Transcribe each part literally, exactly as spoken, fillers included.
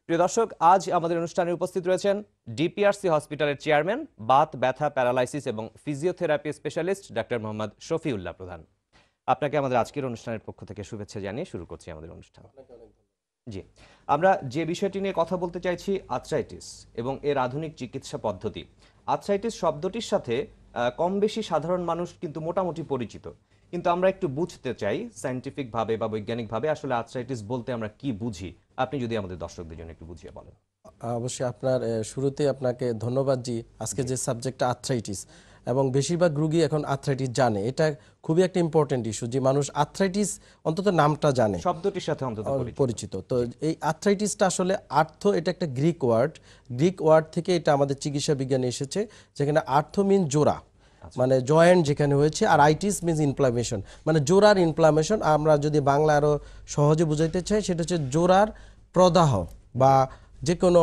প্রিয় দর্শক, আজ আমাদের অনুষ্ঠানে উপস্থিত রয়েছেন ডিপিআরসি হসপিটালের চেয়ারম্যান, বাত ব্যথা প্যারালাইসিস এবং physiotherapy specialist doctor Mohammad Shafiullah Pradhan. আপনাকে আমাদের আজকের অনুষ্ঠানের পক্ষ থেকে শুভেচ্ছা জানিয়ে শুরু করছি আমাদের অনুষ্ঠান। জি, আমরা যে বিষয়টি নিয়ে কথা বলতে চাইছি আর্থ্রাইটিস এবং এর আধুনিক চিকিৎসা পদ্ধতি। আর্থ্রাইটিস শব্দটির সাথে কম বেশি সাধারণ মানুষ কিন্তু মোটামুটি পরিচিত, কিন্তু আমরা একটু বুঝতে চাই সায়েন্টিফিক ভাবে বা বৈজ্ঞানিক ভাবে আসলে আর্থ্রাইটিস বলতে আমরা কি বুঝি। আপনি যদি আমাদের দর্শকদের জন্য একটু বুঝিয়ে বলেন। অবশ্যই আপনার শুরুতে আপনাকে ধন্যবাদ জি। আজকে যে সাবজেক্টটা আর্থ্রাইটিস, এবং বেশিরভাগ রোগী এখন আর্থ্রাইটিস জানে, এটা খুবই একটা ইম্পর্টেন্ট ইস্যু যে মানুষ আর্থ্রাইটিস অন্তত নামটা জানে, শব্দটির সাথে অন্তত পরিচিত। তো এই আর্থ্রাইটিসটা আসলে আর্থ, এটা একটা গ্রিক ওয়ার্ড, গ্রিক ওয়ার্ড থেকে এটা আমাদের চিকিৎসা বিজ্ঞানে এসেছে, যেখানে আর্থ মিন জোড়া, মানে জয়েন্ট যেখানে হয়েছে, আর আইটিস মিনস ইনফ্লামেশন, মানে জোড়ার ইনফ্লামেশন। আমরা যদি বাংলা আরো সহজে বুঝাইতে চাই, সেটা হচ্ছে জোড়ার প্রদাহ বা যে কোনো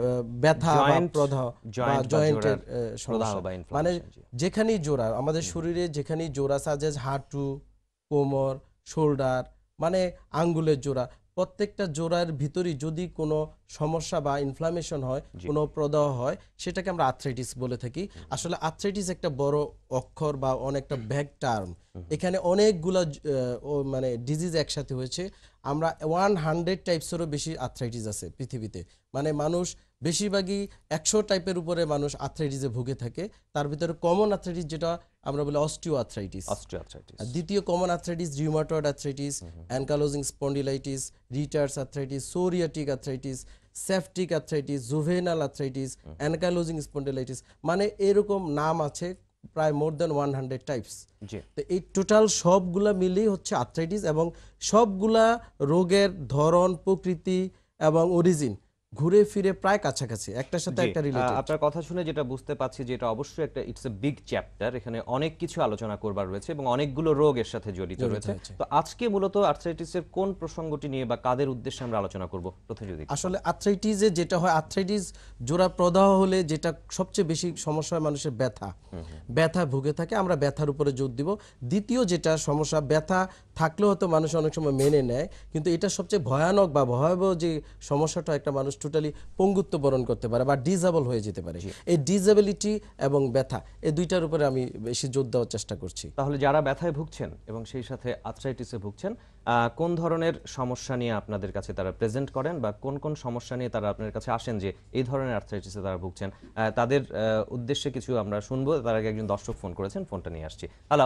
ব্যথা বা প্রদাহ বা জয়েন্টের সমস্যা, মানে যেখানেই জোড়া আমাদের শরীরে, যেখানেই জোড়া সাজেজ হাঁটু, কোমর, শোল্ডার, মানে আঙ্গুলের জোড়া, প্রত্যেকটা জোড়ার ভিতরেই যদি কোনো সমস্যা বা ইনফ্লামেশন হয়, কোনো প্রদাহ হয়, সেটাকে আমরা আর্থ্রাইটিস বলে থাকি। আসলে আর্থ্রাইটিস একটা বড় অক্ষর বা অনেকটা ভ্যাগ টার্ম। এখানে অনেকগুলো মানে ডিজিজ একসাথে হয়েছে। আমরা ওয়ান হান্ড্রেড টাইপসেরও বেশি আর্থ্রাইটিস আছে পৃথিবীতে, মানে মানুষ বেশিরভাগই একশো টাইপের উপরে মানুষ আর্থ্রাইটিসে ভুগে থাকে। তার ভিতরে কমন আর্থ্রাইটিস যেটা আমরা বলি অস্টিও আর্থ্রাইটিস, দ্বিতীয় common arthritis rheumatoid arthritis, ankylosing spondylitis, Reiter's arthritis, psoriatic arthritis, septic arthritis, juvenile arthritis, ankylosing spondylitis, মানে এরকম নাম আছে প্রায় more than one hundred types. তো এই টোটাল সবগুলা মিলেই হচ্ছে আর্থ্রাইটিস, এবং সবগুলা রোগের ধরন, প্রকৃতি এবং অরিজিন ঘুরে ফিরে প্রায় কাছাকাছি, একটার সাথে একটা রিলেটেড। আপনার কথা শুনে যেটা বুঝতে পাচ্ছি যে এটা অবশ্যই একটা ইটস এ বিগ চ্যাপ্টার, এখানে অনেক কিছু আলোচনা করবার রয়েছে এবং অনেকগুলো রোগ এর সাথে জড়িত রয়েছে। তো আজকে মূলত আর্থ্রাইটিসের কোন প্রসঙ্গটি নিয়ে বা কাদের উদ্দেশ্যে আমরা আলোচনা করব প্রথমে যদি? আসলে আর্থ্রাইটিসে যেটা হয়, আর্থ্রাইটিস জোড়া প্রদাহ হলে যেটা সবচেয়ে বেশি সমস্যা হয় মানুষের ব্যথা, ব্যথা ভুগে থাকে, আমরা ব্যথার উপরে জোর দিব। দ্বিতীয় যেটা সমস্যা, ব্যথা থাকলেও হয়তো মানুষ অনেক সময় মেনে নেয়, কিন্তু এটা সবচেয়ে ভয়ানক বা ভয়াবহ যে সমস্যাটা, একটা মানুষ টোটালি পঙ্গুত্ব বরণ করতে পারে বা ডিসেবল হয়ে যেতে পারে। এই ডিসেবিলিটি এবং ব্যথা, এই দুইটার উপরে আমি বেশি জোর দেওয়ার চেষ্টা করছি। তাহলে যারা ব্যথায় ভুগছেন এবং সেই সাথে আর্থ্রাইটিসে ভুগছেন, কোন ধরনের সমস্যা নিয়ে আপনাদের কাছে তারা প্রেজেন্ট করেন বা কোন কোন সমস্যা নিয়ে তারা আপনার কাছে আসেন যে এই ধরনের আর্থ্রাইটিসে তারা ভুগছেন, তাদের উদ্দেশ্যে কিছু আমরা শুনবো। তার আগে একজন দর্শক ফোন করেছেন, ফোনটা নিয়ে আসছি। হ্যালো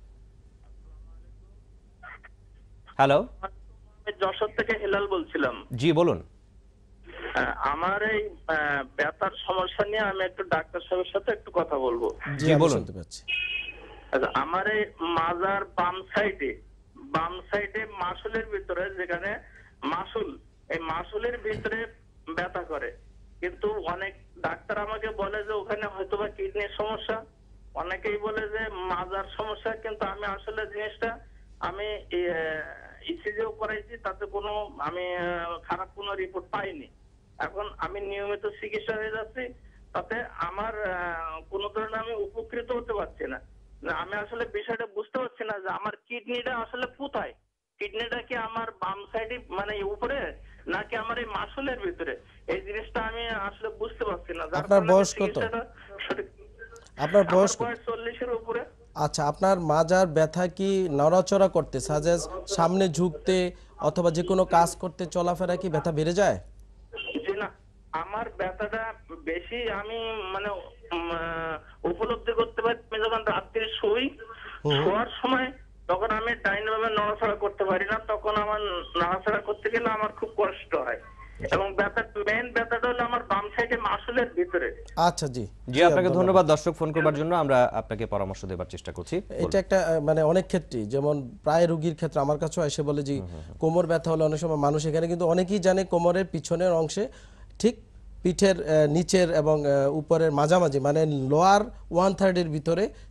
হ্যালো আমি যশোর থেকে হেলাল বলছিলাম। জি বলুন। আমার এই ব্যথার সমস্যা নিয়ে আমি একটু ডাক্তার সাহেবের সাথে একটু কথা বলবো। জি বলুন। আচ্ছা, আমার এই মাজার বাম সাইডে, বাম সাইডে মাসুলের ভিতরে, যেখানে মাসুল, এই মাসুলের ভিতরে ব্যথা করে, কিন্তু অনেক ডাক্তার আমাকে বলে যে ওখানে হয়তোবা কিডনির সমস্যা, অনেকেই বলে যে মাজার সমস্যা, কিন্তু আমি আসলে জিনিসটা আমি ইসিজিও করাইছি, তাতে কোনো আমি খারাপ কোনো রিপোর্ট পাইনি। এখন আমি নিয়মিত চিকিৎসা হয়ে যাচ্ছি, তাতে আমার কোনো ধরনের আমি উপকৃত হতে পারছি না। আমি আসলে বিষয়টা বুঝতে পারছি না যে আমার কিডনিটা আসলে কোথায়, কিডনিটা কি আমার বাম সাইডে মানে উপরে নাকি আমার এই মাসুলের ভিতরে, এই জিনিসটা আমি আসলে বুঝতে পারছি না। আপনার বয়স কত? আপনার বয়স চল্লিশের উপরে। আচ্ছা, আপনার মাজার ব্যথা কি নড়াচড়া করতে, সাজেস সামনে ঝুঁকতে অথবা যে কোনো কাজ করতে, চলাফেরা কি ব্যথা বেড়ে যায়? জি না, আমার ব্যথাটা বেশি আমি মানে উপলব্ধি করতে পারি আমি যখন রাত্রে শুই, শোয়ার সময় তখন আমি ডাইন ভাবে নড়াচড়া করতে পারি না, তখন আমার নড়াচড়া করতে গেলে আমার খুব কষ্ট হয়, এবং ব্যথার মেইন ব্যথাটা হলো আমার বাম সাইডে মাসুলের ভিতরে। আচ্ছা জি জি, আপনাকে ধন্যবাদ দর্শক ফোন করবার জন্য। আমরা আপনাকে পরামর্শ দেবার চেষ্টা করছি। এটা একটা মানে অনেক ক্ষেত্রে, যেমন প্রায় রোগীর ক্ষেত্রে আমার কাছেও এসে বলে যে কোমর ব্যথা হলে অনেক সময় মানুষ, এখানে কিন্তু অনেকেই জানে কোমরের পিছনের অংশে, ঠিক পিঠের নিচের এবং উপরের মাঝামাঝি, মানে লোয়ার ওয়ান থার্ডের ভিতরে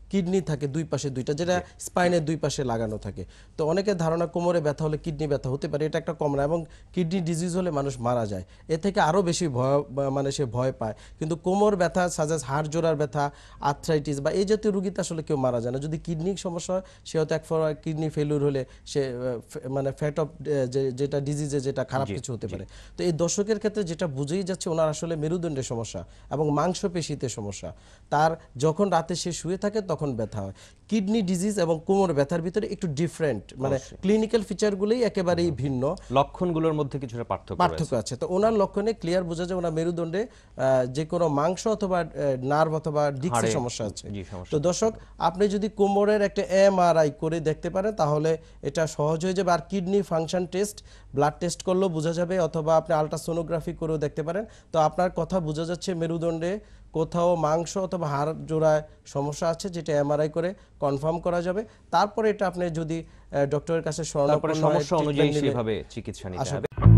কিডনি থাকে দুই পাশে দুইটা, যেটা স্পাইনের দুই পাশে লাগানো থাকে। তো অনেকের ধারণা কোমরে ব্যথা হলে কিডনি ব্যথা হতে পারে, এটা একটা কমন, এবং কিডনি ডিজিজ হলে মানুষ মারা যায়। এ থেকে আরও বেশি ভয় বা- মানে সে ভয় পায়। কিন্তু কোমর ব্যথা সাজাস হাড় জোড়ার ব্যথা, আর্থ্রাইটিস বা এই জাতীয় রোগীতে আসলে কেউ মারা যায় না। যদি কিডনির সমস্যা হয়, সে হয়তো এক কিডনি ফেলিউর হলে সে আহ, ফে- মানে ফ্যাট অফ যেটা ডিজিজে যেটা খারাপ কিছু হতে পারে। তো এই দর্শকের ক্ষেত্রে যেটা বুঝেই যাচ্ছে ওনার আসলে মেরুদণ্ডের সমস্যা এবং মাংসপেশিতে সমস্যা। তার যখন রাতে সে শুয়ে থাকে তখন ব্যথা হয়। কিডনি ডিজিজ এবং কোমর ব্যথার ভিতরে একটু ডিফারেন্ট, মানে ক্লিনিক্যাল ফিচারগুলোই একেবারেই ভিন্ন, লক্ষণগুলোর মধ্যে কিছুটা পার্থক্য পার্থক্য রয়েছে। আছে। তো ওনার লক্ষণে ক্লিয়ার বোঝা যায় ওনার মেরুদণ্ডে আহ, যে কোনো মাংস অথবা নার্ভ অথবা ডিস্কের হাড়ে, সমস্যা আছে। জি, সমস্যা তো দর্শক, আপনি যদি কোমরের একটা এমআরআই করে দেখতে পারেন তাহলে এটা সহজ হয়ে যাবে। আর kidney function test, blood test করলেও বোঝা যাবে, অথবা আপনি আলট্রাসোনোগ্রাফি করেও দেখতে পারেন। তো আপনার কথা বোঝা যাচ্ছে মেরুদণ্ডে কোথাও মাংস অথবা হাড় জোড়ায় সমস্যা আছে, যেটা এমআরআই করে কনফার্ম করা যাবে। তারপরে এটা আপনি যদি ডক্টরের কাছে তারপরে শরণাপন্ন হয়, সমস্যা অনুযায়ী treatment নিলে সেভাবে চিকিৎসা নিতে আশা হবে।